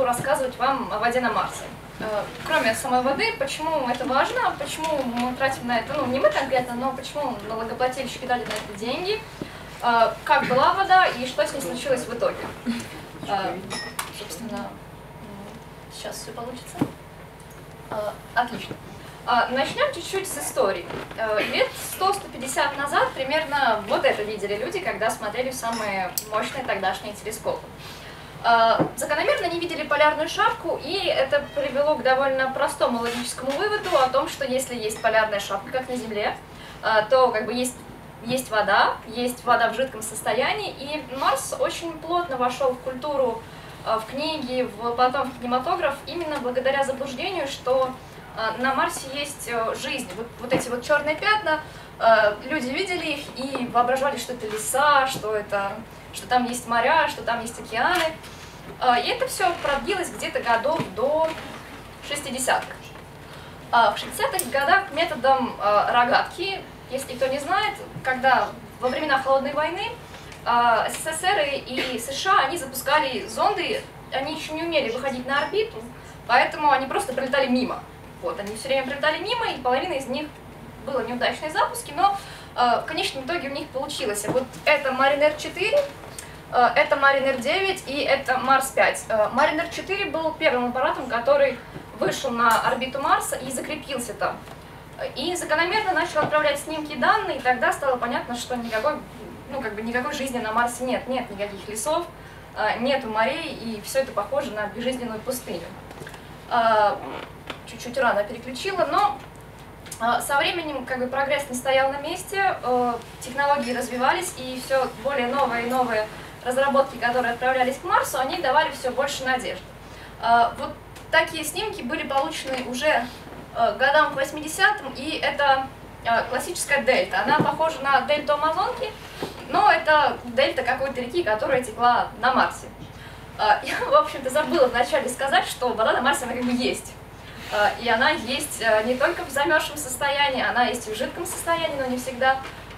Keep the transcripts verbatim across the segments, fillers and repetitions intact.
рассказывать вам о воде на Марсе. Кроме самой воды, почему это важно, почему мы тратим на это, ну не мы конкретно, но почему налогоплательщики дали на это деньги, как была вода и что с ней случилось в итоге. Собственно, сейчас все получится. Отлично. Начнем чуть-чуть с истории. Лет сто — сто пятьдесят назад примерно вот это видели люди, когда смотрели самые мощные тогдашние телескопы. Закономерно они видели полярную шапку, и это привело к довольно простому логическому выводу о том, что если есть полярная шапка, как на Земле, то как бы есть, есть вода, есть вода в жидком состоянии, и Марс очень плотно вошел в культуру, в книги, в, потом в кинематограф, именно благодаря заблуждению, что на Марсе есть жизнь. Вот, вот эти вот черные пятна, люди видели их и воображали, что это леса, что, это, что там есть моря, что там есть океаны. И это все продлилось где-то годов до шестидесятых. В шестидесятых годах методом рогатки, если кто не знает, когда во времена Холодной войны СССР и США, они запускали зонды, они еще не умели выходить на орбиту, поэтому они просто пролетали мимо. Вот, они все время пролетали мимо, и половина из них было неудачные запуски, но э, в конечном итоге у них получилось. Вот это Маринер четыре, э, это Маринер девять и это Марс пять. Э, Маринер четыре был первым аппаратом, который вышел на орбиту Марса и закрепился там. И закономерно начал отправлять снимки и данные, и тогда стало понятно, что никакой, ну, как бы никакой жизни на Марсе нет, нет никаких лесов, э, нету морей, и все это похоже на безжизненную пустыню. Э, Чуть-чуть рано переключила, но э, со временем как бы прогресс не стоял на месте, э, технологии развивались, и все более новые и новые разработки, которые отправлялись к Марсу, они давали все больше надежд. Э, вот такие снимки были получены уже э, годам к восьмидесятым, и это э, классическая дельта. Она похожа на дельту Амазонки, но это дельта какой-то реки, которая текла на Марсе. Э, я, в общем-то, забыла вначале сказать, что вода на Марсе она как бы есть. И она есть не только в замерзшем состоянии, она есть и в жидком состоянии, но не всегда.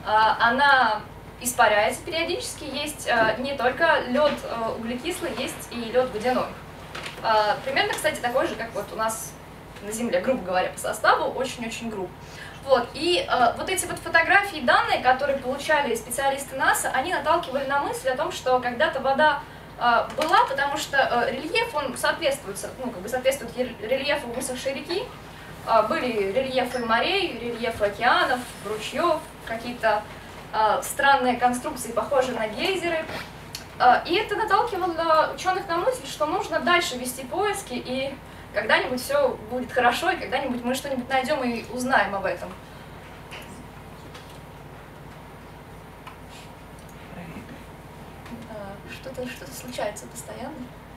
Она испаряется периодически, есть не только лед углекислый, есть и лед водяной. Примерно, кстати, такой же, как вот у нас на Земле, грубо говоря, по составу, очень-очень груб. Вот. И вот эти вот фотографии и данные, которые получали специалисты НАСА, они наталкивали на мысль о том, что когда-то вода была, потому что рельеф, он соответствует, ну, как бы соответствует рельефу высохшей реки. Были рельефы морей, рельефы океанов, ручьев, какие-то странные конструкции, похожие на гейзеры. И это наталкивало ученых на мысль, что нужно дальше вести поиски, и когда-нибудь все будет хорошо, и когда-нибудь мы что-нибудь найдем и узнаем об этом. Что-то что-то случается постоянно.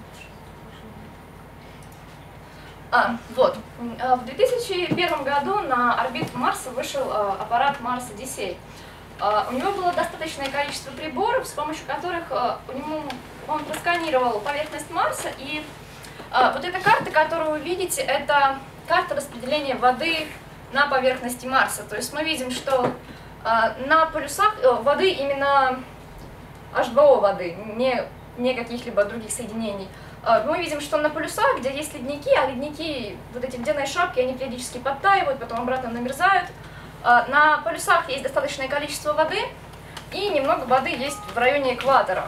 А, вот. В две тысячи первом году на орбиту Марса вышел аппарат Mars Odyssey. У него было достаточное количество приборов, с помощью которых у него, он просканировал поверхность Марса. И вот эта карта, которую вы видите, это карта распределения воды на поверхности Марса. То есть мы видим, что на полюсах воды именно эйч два о воды, не, не каких-либо других соединений. Мы видим, что на полюсах, где есть ледники, а ледники, вот эти ледяные шапки, они периодически подтаивают, потом обратно намерзают. На полюсах есть достаточное количество воды, и немного воды есть в районе экватора.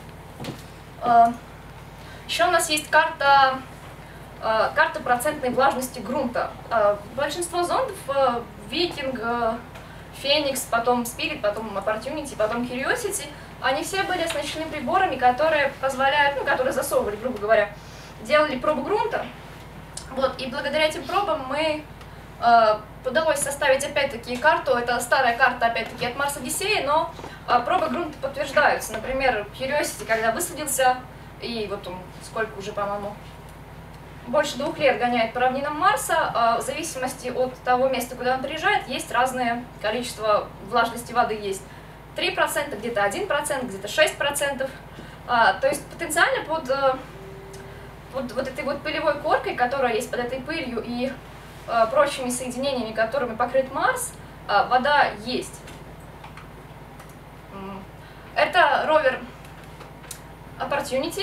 Еще у нас есть карта, карта процентной влажности грунта. Большинство зондов, Викинг, Феникс, потом Спирит, потом Opportunity, потом Curiosity, они все были оснащены приборами, которые позволяют, ну, которые засовывали, грубо говоря, делали пробу грунта. Вот, и благодаря этим пробам мы э, удалось составить опять-таки карту, это старая карта опять-таки от Mars Odyssey, но э, пробы грунта подтверждаются. Например, Curiosity, когда высадился, и вот он сколько уже, по-моему, больше двух лет гоняет по равнинам Марса, в зависимости от того места, куда он приезжает, есть разное количество влажности воды. Есть три процента, где-то один процент, где-то шесть процентов. То есть потенциально под, под вот этой вот пылевой коркой, которая есть под этой пылью, и прочими соединениями, которыми покрыт Марс, вода есть. Это ровер Opportunity.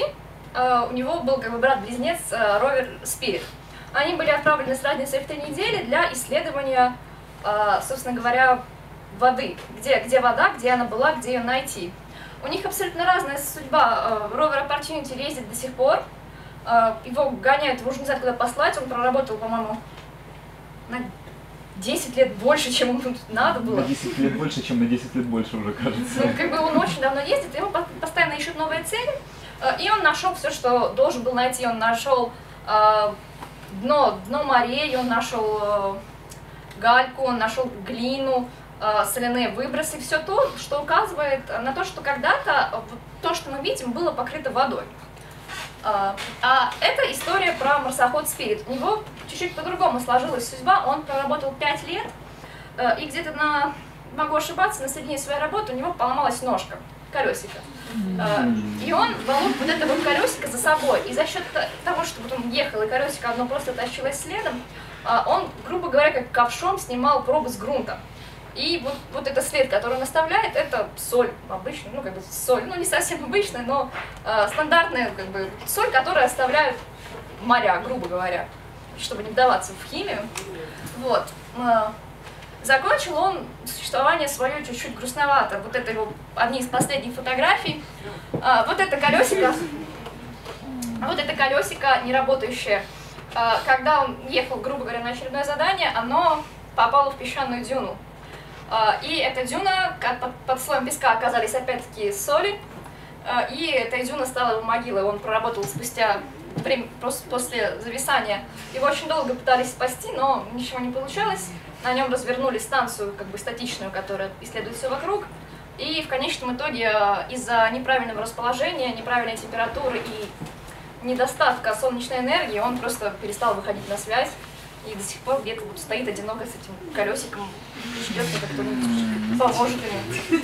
у него был как бы брат-близнец ровер Spirit. Они были отправлены с разницей в три недели для исследования, собственно говоря, воды. Где, где вода, где она была, где ее найти. У них абсолютно разная судьба. Ровер Opportunity ездит до сих пор. Его гоняют, его уже не знаю, куда послать. Он проработал, по-моему, на десять лет больше, чем ему надо было. На десять лет больше, чем на десять лет больше уже, кажется. Ну, как бы он очень давно ездит, ему постоянно ищут новые цели. И он нашел все, что должен был найти. Он нашел э, дно, дно морей, он нашел э, гальку, он нашел глину, э, соляные выбросы. Все то, что указывает на то, что когда-то то, что мы видим, было покрыто водой. Э, а это история про марсоход Spirit. У него чуть-чуть по-другому сложилась судьба. Он проработал пять лет, э, и где-то на, могу ошибаться, на середине своей работы у него поломалась ножка, колесико. И он волок вот это вот колесико за собой. И за счет того, что вот он ехал, и колесико одно просто тащилось следом, он, грубо говоря, как ковшом снимал пробы с грунта. И вот, вот этот след, который он оставляет, это соль обычная, ну как бы соль, ну не совсем обычная, но э, стандартная как бы соль, которую оставляют моря, грубо говоря, чтобы не вдаваться в химию. Вот. Закончил он существование свое чуть-чуть грустновато. Вот это его одни из последних фотографий. А, вот это колесико, вот это колесико неработающее. А, когда он ехал, грубо говоря, на очередное задание, оно попало в песчаную дюну. А, и эта дюна, под, под слоем песка оказались опять-таки соли, а, и эта дюна стала его могилой. Он проработал спустя время, после зависания. Его очень долго пытались спасти, но ничего не получалось. На нем развернули станцию, как бы статичную, которая исследует все вокруг. И в конечном итоге из-за неправильного расположения, неправильной температуры и недостатка солнечной энергии он просто перестал выходить на связь. И до сих пор где-то вот стоит одиноко с этим колесиком, ждет, когда кто-нибудь поможет ему.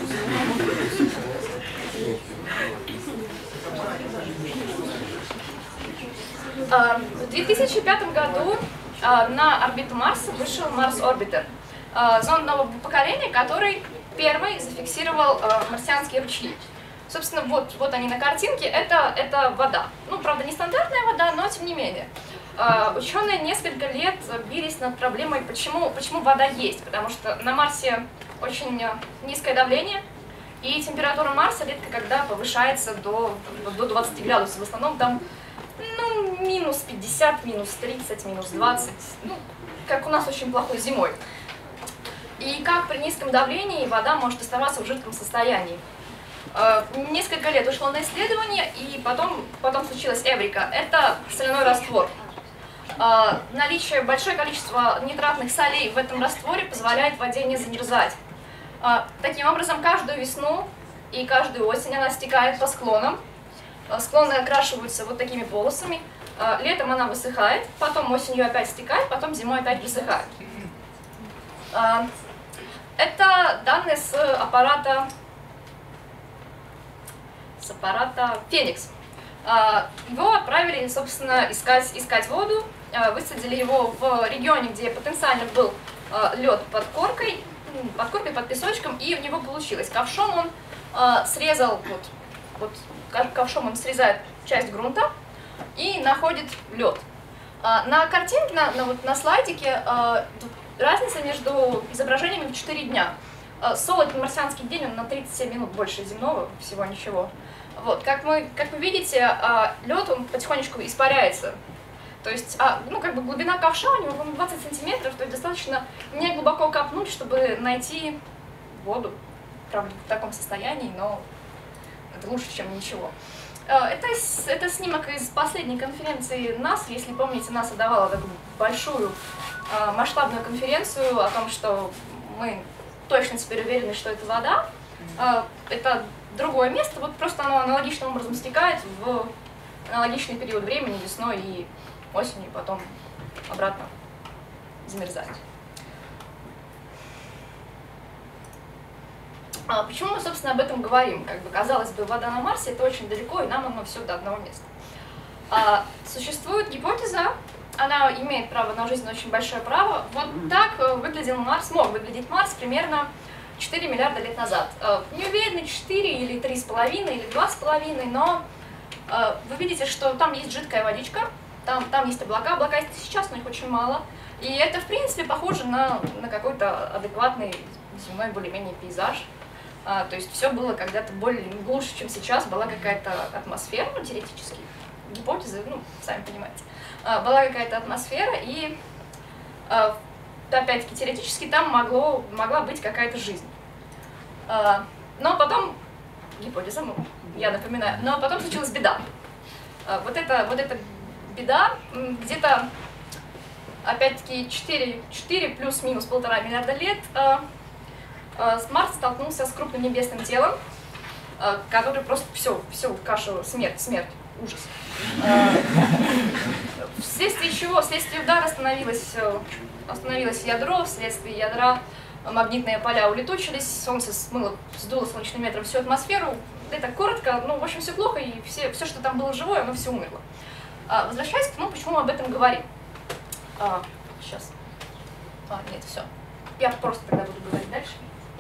В две тысячи пятом году на орбиту Марса вышел Mars Orbiter, зонд нового поколения, который первый зафиксировал марсианские ручьи. Собственно, вот, вот они на картинке, это, это вода. Ну, правда, не стандартная вода, но тем не менее. Ученые несколько лет бились над проблемой, почему, почему вода есть, потому что на Марсе очень низкое давление, и температура Марса редко когда повышается до, до двадцати градусов. В основном там ну, минус пятьдесят, минус тридцать, минус двадцать, ну, как у нас очень плохой зимой. И как при низком давлении вода может оставаться в жидком состоянии. Несколько лет ушло на исследование, и потом, потом случилась эврика. Это соляной раствор. Наличие большое количества нитратных солей в этом растворе позволяет воде не замерзать. Таким образом, каждую весну и каждую осень она стекает по склонам. Склоны окрашиваются вот такими полосами. Летом она высыхает, потом осенью опять стекает, потом зимой опять высыхает. Это данные с аппарата, с аппарата Феникс. Его отправили, собственно, искать, искать воду. Высадили его в регионе, где потенциально был лед под коркой, под коркой, под песочком, и у него получилось. Ковшом он срезал вот, вот ковшом он срезает часть грунта и находит лед. На картинке, на, на, вот, на слайдике разница между изображениями в четыре дня. Солод марсианский день, он на тридцать семь минут больше земного, всего ничего. Вот, как, мы, как вы видите, лед он потихонечку испаряется. То есть, ну, как бы глубина ковша у него двадцать сантиметров, то есть достаточно не глубоко копнуть, чтобы найти воду. Правда, в таком состоянии, но это лучше, чем ничего. Это, это снимок из последней конференции НАСА. Если помните, НАСА давала такую большую масштабную конференцию о том, что мы точно теперь уверены, что это вода. Это другое место, вот просто оно аналогичным образом стекает в аналогичный период времени, весной и осенью, потом обратно замерзает. А почему мы, собственно, об этом говорим? Как бы, казалось бы, вода на Марсе — это очень далеко, и нам оно все до одного места. А, существует гипотеза, она имеет право на жизнь, очень большое право. Вот так выглядел Марс, мог выглядеть Марс примерно четыре миллиарда лет назад. Не уверены, четыре или три с половиной, или два с половиной, но Вы видите, что там есть жидкая водичка, там, там есть облака, облака есть сейчас, но их очень мало. И это, в принципе, похоже на, на какой-то адекватный земной более-менее пейзаж. А, то есть все было когда-то более глуше, чем сейчас, была какая-то атмосфера, ну, теоретически, гипотезы, ну, сами понимаете. А, была какая-то атмосфера, и, а, опять-таки, теоретически там могло, могла быть какая-то жизнь. А, но потом, гипотеза, ну, я напоминаю, но потом случилась беда. А, вот, это, вот эта беда, где-то, опять-таки, четыре плюс-минус полтора миллиарда лет, а, Марс столкнулся с крупным небесным телом, который просто все, все, кашу, смерть, смерть, ужас. Вследствие чего, вследствие удара остановилось, остановилось ядро, вследствие ядра магнитные поля улетучились, Солнце смыло, сдуло солнечным ветром всю атмосферу. Это коротко, ну, в общем, все плохо, и все, все, что там было живое, оно все умерло. Возвращаясь к тому, почему мы об этом говорим. А, сейчас. А, нет, все. Я просто тогда буду говорить дальше.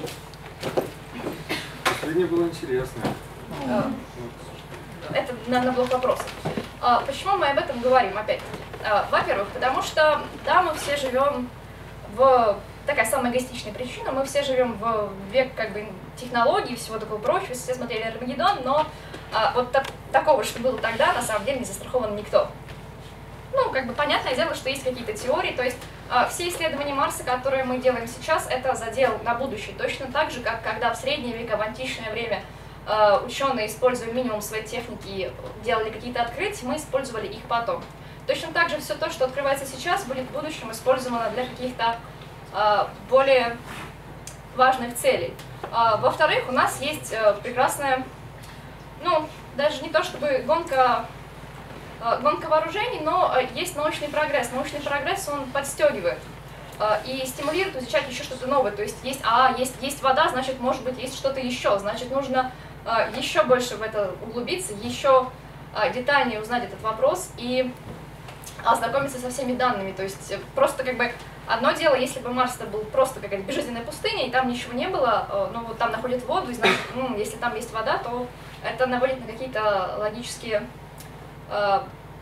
Последнее было интересно. А, это на, на блок вопросов. А, почему мы об этом говорим опять? А, во-первых, потому что, да, мы все живем в... Такая самая эгоистичная причина, мы все живем в век как бы технологий и всего такого прочего, все смотрели Армагеддон, но а, вот так, такого, что было тогда, на самом деле не застрахован никто. Ну, как бы понятное дело, что есть какие-то теории, то есть э, все исследования Марса, которые мы делаем сейчас, это задел на будущее. Точно так же, как когда в средние века, в античное время э, ученые, используя минимум своей техники, делали какие-то открытия, мы использовали их потом. Точно так же все то, что открывается сейчас, будет в будущем использовано для каких-то э, более важных целей. Э, во-вторых, у нас есть э, прекрасная, ну, даже не то чтобы гонка... гонка вооружений, но есть научный прогресс. Научный прогресс, он подстегивает и стимулирует изучать еще что-то новое. То есть есть, а, есть, есть вода, значит, может быть, есть что-то еще. Значит, нужно еще больше в это углубиться, еще детальнее узнать этот вопрос и ознакомиться со всеми данными. То есть просто как бы одно дело, если бы Марс был просто какая-то безжизненная пустыня, и там ничего не было, ну вот там находят воду, и значит, ну, если там есть вода, то это наводит на какие-то логические... Uh,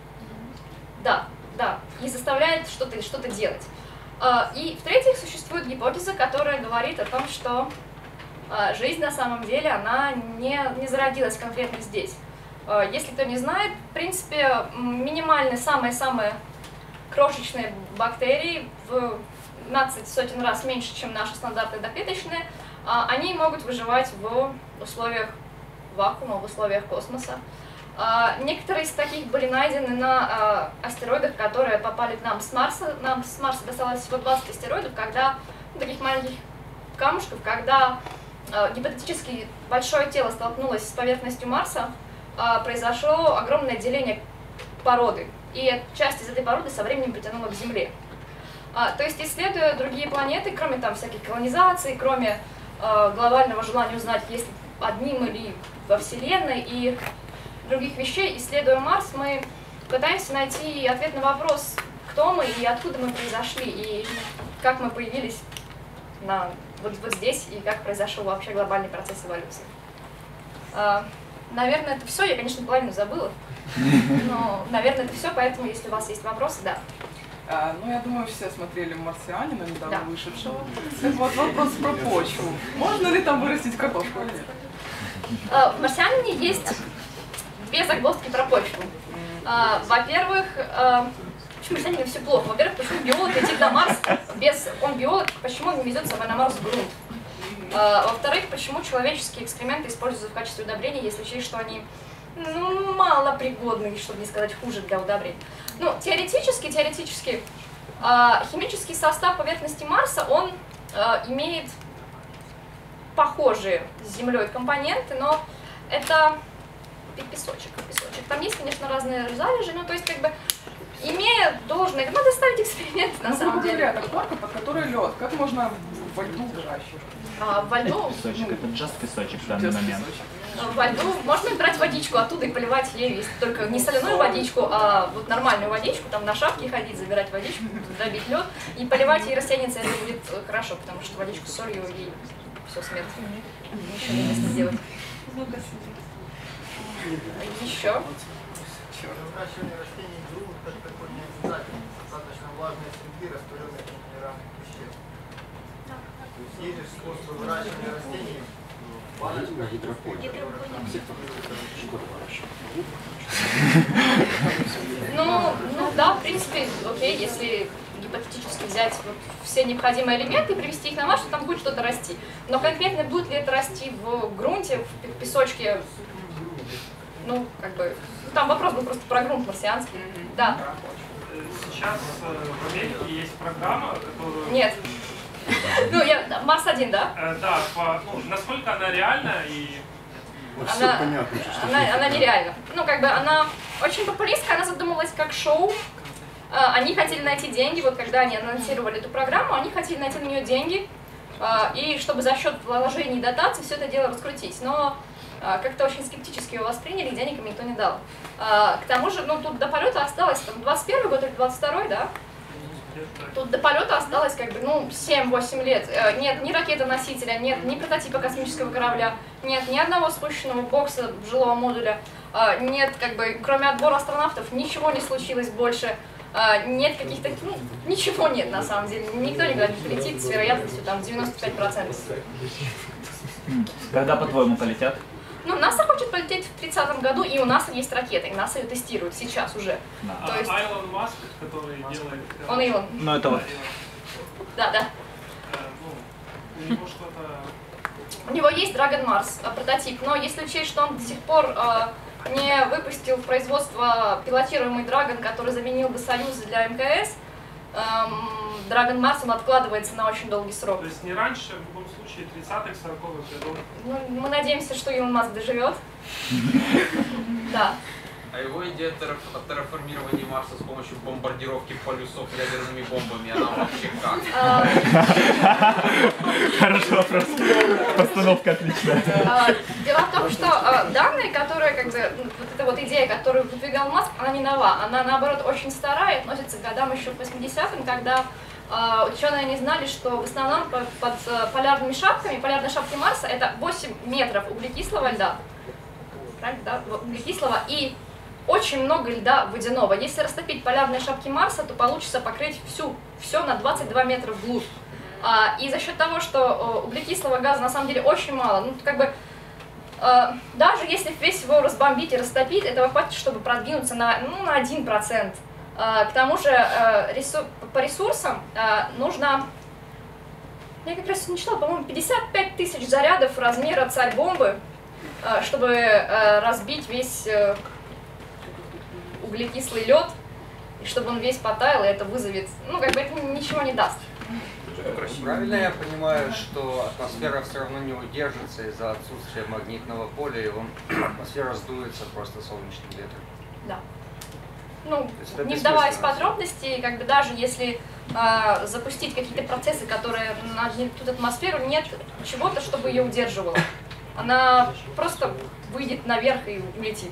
да, да, и заставляет что-то что-то делать. Uh, и в-третьих, существует гипотеза, которая говорит о том, что uh, жизнь на самом деле, она не, не зародилась конкретно здесь. Uh, если кто не знает, в принципе, минимальные, самые-самые крошечные бактерии, в пятнадцать сотен раз меньше, чем наши стандартные доклеточные, uh, они могут выживать в условиях вакуума, в условиях космоса. Uh, некоторые из таких были найдены на uh, астероидах, которые попали к нам с Марса. Нам с Марса досталось всего двадцать астероидов, когда, ну, таких маленьких камушков, когда uh, гипотетически большое тело столкнулось с поверхностью Марса, uh, произошло огромное деление породы, и часть из этой породы со временем притянула к Земле. Uh, то есть, исследуя другие планеты, кроме там всяких колонизаций, кроме uh, глобального желания узнать, есть ли одни мы ли во Вселенной, и других вещей, исследуя Марс, мы пытаемся найти ответ на вопрос, кто мы и откуда мы произошли, и как мы появились на, вот, вот здесь, и как произошел вообще глобальный процесс эволюции. А, наверное, это все. Я, конечно, половину забыла, но, наверное, это все, поэтому, если у вас есть вопросы, да. А, ну, я думаю, все смотрели «Марсианина», недавно Да. вышедшего. Вот вопрос про почву. Можно ли там вырастить картошку или нет? А, в «Марсианине» есть две загвоздки про почву. А, во-первых, а, почему в «Марсианине» все плохо? Во-первых, почему биолог летит на Марс без... Он биолог, почему он не везет с собой на Марс грунт? А, во-вторых, почему человеческие экскременты используются в качестве удобрения, если учесть, что они, ну, малопригодны, чтобы не сказать хуже для удобрений. Ну, теоретически, теоретически, а, химический состав поверхности Марса, он а, имеет похожие с Землей компоненты, но это песочек, песочек. Там есть, конечно, разные залежи, но то есть, как бы, имея должное, надо ставить эксперимент, на ну, самом деле. Это корка, под которой лед. Как можно во льду выращивать? А, во льду... Песочек, это just песочек в данный Just момент. песочек. Во льду можно брать водичку оттуда и поливать ею, если только не соляную водичку, а вот нормальную водичку, там на шапке ходить, забирать водичку, добить лед и поливать, и растянется, это будет хорошо, потому что водичку с солью и все, смерть. Ничего не сделать. Еще. выращивание растений в грунт как такой не обязательно. Достаточно влажной среды, растворенных минеральных веществ. То есть есть же способы выращивания растений в баночках. Ну, ну да, в принципе, окей, если гипотетически взять вот все необходимые элементы и привести их на марш, то там будет что-то расти. Но конкретно будет ли это расти в грунте, в песочке, ну, как бы, там вопрос был просто про грунт марсианский. Да. Сейчас в Америке есть программа, которую... Нет. Ну, я, Марс один, да? Э, да, по, ну, насколько она реальна и... Она, она, она нереальна. Ну, как бы она очень популистская, она задумалась как шоу. Они хотели найти деньги, вот когда они анонсировали эту программу, они хотели найти на нее деньги, и чтобы за счет вложений и дотаций все это дело раскрутить. Но как-то очень скептически его восприняли, и денег им никто не дал. К тому же, ну, тут до полета осталось там, двадцать первый год или двадцать второй, да? Тут до полета осталось как бы, ну, семь-восемь лет. Нет ни ракеты-носителя, нет ни прототипа космического корабля, нет ни одного спущенного бокса жилого модуля, нет, как бы, кроме отбора астронавтов, ничего не случилось больше. Нет каких-то, ну, ничего нет на самом деле. Никто никуда не полетит с вероятностью там девяносто пять процентов. Когда, по-твоему, полетят? Ну, НАСА хочет полететь в тридцатом году, и у НАСА есть ракеты, и НАСА ее тестирует сейчас уже. А, То есть... Айлон Маск, который делает... Он Илон. Ну, это вот. Да, да. Э, ну, у него что-то... У него есть Dragon Mars, прототип, но если учесть, что он до сих пор э, не выпустил в производство пилотируемый Dragon, который заменил бы Союз для МКС, эм, Dragon Mars он откладывается на очень долгий срок. То есть не раньше, в любом случае, тридцатых-сороковых годов. Ну, мы надеемся, что Илон Маск доживет. Да. А его идея терраф- терраформирования Марса с помощью бомбардировки полюсов ядерными бомбами, она вообще как? Хороший вопрос. Постановка отличная. Дело в том, что данные, которые, как бы, вот эта вот идея, которую выдвигал Маск, она не нова. Она, наоборот, очень старая, относится к годам еще к восьмидесятым, когда ученые не знали, что в основном под, под полярными шапками, полярные шапки Марса, это восемь метров углекислого льда. Правильно, да? Углекислого и очень много льда водяного. Если растопить полярные шапки Марса, то получится покрыть всю, все на двадцать два метра вглубь. А, и за счет того, что углекислого газа на самом деле очень мало, ну как бы а, даже если весь его разбомбить и растопить, этого хватит, чтобы продвинуться на, ну, на один процент. А, к тому же а, ресур, по ресурсам а, нужно, я как раз не читала, по-моему, пятьдесят пять тысяч зарядов размера царь-бомбы, а, чтобы а, разбить весь а, углекислый лед, и чтобы он весь потаял, и это вызовет, ну, как бы это ничего не даст. Правильно я понимаю, что атмосфера все равно не удержится из-за отсутствия магнитного поля, и он, атмосфера сдуется просто солнечным ветром? Да. Ну, не вдаваясь в подробности, как бы даже если э, запустить какие-то процессы, которые нагнетут атмосферу, нет чего-то, чтобы ее удерживало. Она просто выйдет наверх и улетит.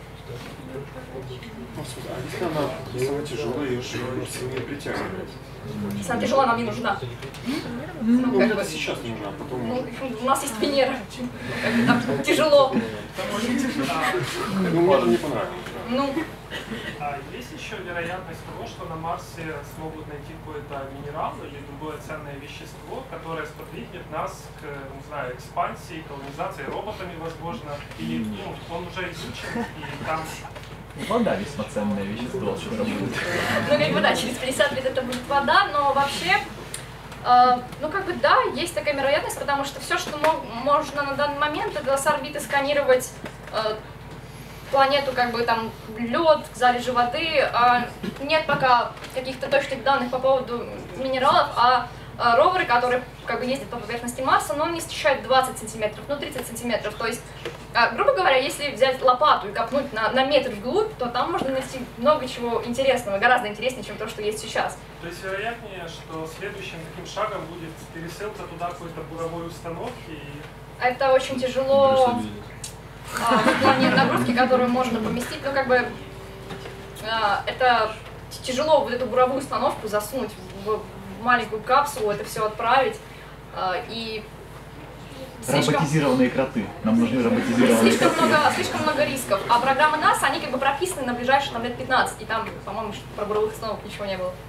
А если она, если она тяжелая, ее же сильнее притягивает? Если она тяжелая, нам не нужна. Ну, Ну, как бы, сейчас нужна, а потом ну, уже. у нас есть Венера. Как бы там тяжело. Ну, мне это не понравилось. Ну, А есть еще вероятность того, что на Марсе смогут найти какой-то минерал или другое ценное вещество, которое сподвигнет нас к, не знаю, экспансии, колонизации роботами, возможно, или ну, он уже изучен, и там... Вода весьма ценное вещество, что там будет. ну, как бы, да, через пятьдесят лет это будет вода, но вообще, э, ну, как бы, да, есть такая вероятность, потому что все, что мо- можно на данный момент, это с орбиты сканировать э, планету, как бы, там, лед, залежи воды, а нет пока каких-то точных данных по поводу минералов, а э, роверы, которые, как бы, ездят по поверхности Марса, но он не встречает двадцать сантиметров, ну, тридцать сантиметров, то есть, э, грубо говоря, если взять лопату и копнуть на, на метр вглубь, то там можно найти много чего интересного, гораздо интереснее, чем то, что есть сейчас. То есть вероятнее, что следующим таким шагом будет пересылка туда какой-то буровой установки и... Это очень тяжело а, в плане нагрузки, которую можно поместить, ну, как бы, а, это тяжело вот эту буровую установку засунуть в, в маленькую капсулу, это все отправить, а, и слишком, Роботизированные кроты. Нам нужны роботизированные слишком, кроты. много, слишком много рисков. А программы НАСА, они как бы прописаны на ближайшие там, лет пятнадцать. И там, по-моему, про буровых установок ничего не было.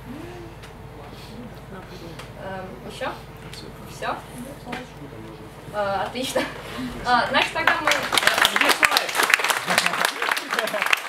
Эм, еще? Все? Э, отлично. А, значит, тогда мы...